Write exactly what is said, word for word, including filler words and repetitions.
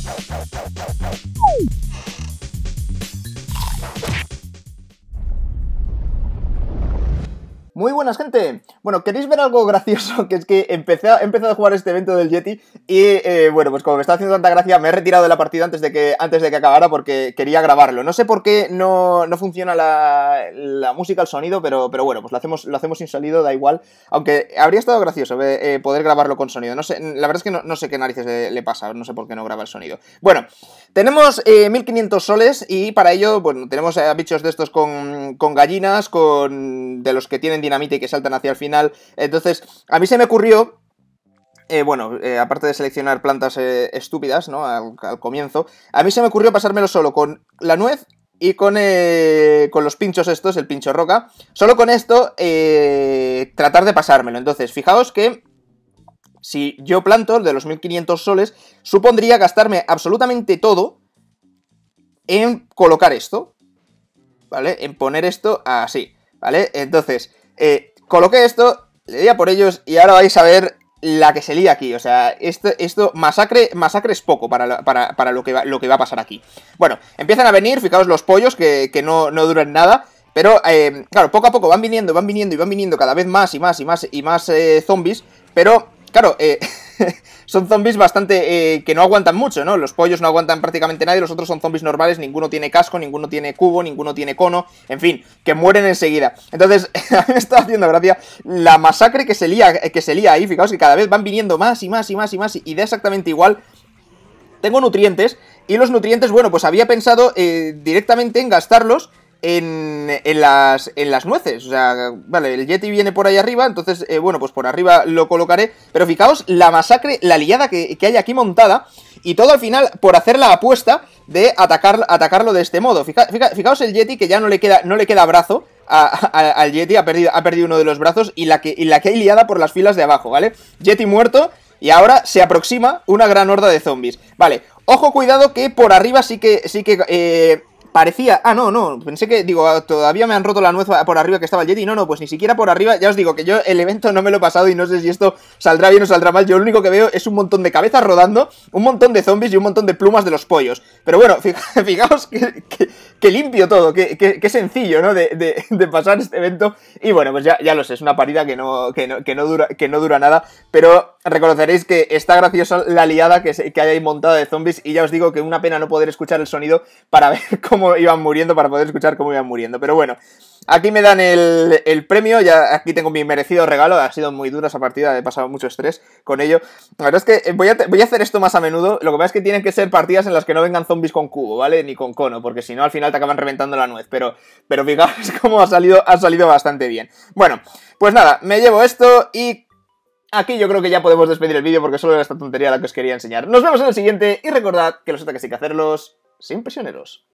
Muy buenas, gente. Bueno, ¿queréis ver algo gracioso? Que es que empecé a, he empezado a jugar este evento del Yeti y, eh, bueno, pues como me está haciendo tanta gracia, me he retirado de la partida antes de que, antes de que acabara porque quería grabarlo. No sé por qué no, no funciona la, la música, el sonido, pero, pero bueno, pues lo hacemos, lo hacemos sin sonido, da igual. Aunque habría estado gracioso eh, poder grabarlo con sonido. No sé, la verdad es que no, no sé qué narices le, le pasa, no sé por qué no graba el sonido. Bueno, tenemos eh, mil quinientos soles y para ello, bueno, tenemos eh, bichos de estos con, con gallinas, con de los que tienen dinamita y que saltan hacia el final. Entonces, a mí se me ocurrió, eh, bueno, eh, aparte de seleccionar plantas eh, estúpidas, ¿no? Al, al comienzo, a mí se me ocurrió pasármelo solo con la nuez y con, eh, con los pinchos estos, el pincho roca. Solo con esto, eh, tratar de pasármelo. Entonces, fijaos que si yo planto de los mil quinientos soles, supondría gastarme absolutamente todo en colocar esto, ¿vale? En poner esto así, ¿vale? Entonces, eh, coloqué esto, le di a por ellos y ahora vais a ver la que se lía aquí. O sea, esto, esto masacre, masacre es poco para, para, para lo, que va, lo que va a pasar aquí. Bueno, empiezan a venir, fijaos los pollos que, que no, no duran nada. Pero, eh, claro, poco a poco van viniendo, van viniendo y van viniendo cada vez más y más y más y más eh, zombies. Pero, claro, eh... son zombies bastante eh, que no aguantan mucho, ¿no? Los pollos no aguantan prácticamente nadie, los otros son zombies normales, ninguno tiene casco, ninguno tiene cubo, ninguno tiene cono, en fin, que mueren enseguida. Entonces, a mí me está haciendo gracia la masacre que se lía, que se lía ahí, fijaos que cada vez van viniendo más y más y más y más y da exactamente igual. Tengo nutrientes y los nutrientes, bueno, pues había pensado eh, directamente en gastarlos En, en, las, en las nueces. O sea, vale, el Yeti viene por ahí arriba. Entonces, eh, bueno, pues por arriba lo colocaré. Pero fijaos la masacre, la liada que, que hay aquí montada. Y todo al final por hacer la apuesta de atacar, atacarlo de este modo. Fija, fija, fijaos el Yeti que ya no le queda, no le queda brazo a, a, al Yeti. Ha perdido, ha perdido uno de los brazos. Y la, que, y la que hay liada por las filas de abajo, ¿vale? Yeti muerto. Y ahora se aproxima una gran horda de zombies. Vale, ojo, cuidado que por arriba sí que... Sí que eh, parecía... Ah, no, no, pensé que, digo, todavía me han roto la nuez por arriba que estaba el Yeti. No, no, pues ni siquiera por arriba. Ya os digo que yo el evento no me lo he pasado y no sé si esto saldrá bien o saldrá mal. Yo lo único que veo es un montón de cabezas rodando, un montón de zombies y un montón de plumas de los pollos. Pero bueno, fijaos que, que, que limpio todo, que, que, que sencillo, ¿no? De, de, de pasar este evento. Y bueno, pues ya, ya lo sé, es una partida que no, que no, que no, dura, que no dura nada. Pero reconoceréis que está graciosa la liada que, se, que hay ahí montada de zombies. Y ya os digo que una pena no poder escuchar el sonido para ver cómo iban muriendo, para poder escuchar cómo iban muriendo. Pero bueno, aquí me dan el, el premio, ya aquí tengo mi merecido regalo. Ha sido muy dura esa partida, he pasado mucho estrés con ello. La verdad es que voy a, voy a hacer esto más a menudo. Lo que pasa es que tienen que ser partidas en las que no vengan zombies con cubo, ¿vale? Ni con cono, porque si no al final te acaban reventando la nuez. Pero, pero fijaos cómo ha salido, ha salido bastante bien. Bueno, pues nada, me llevo esto y aquí yo creo que ya podemos despedir el vídeo porque solo era esta tontería la que os quería enseñar. Nos vemos en el siguiente y recordad que los ataques hay que hacerlos sin prisioneros.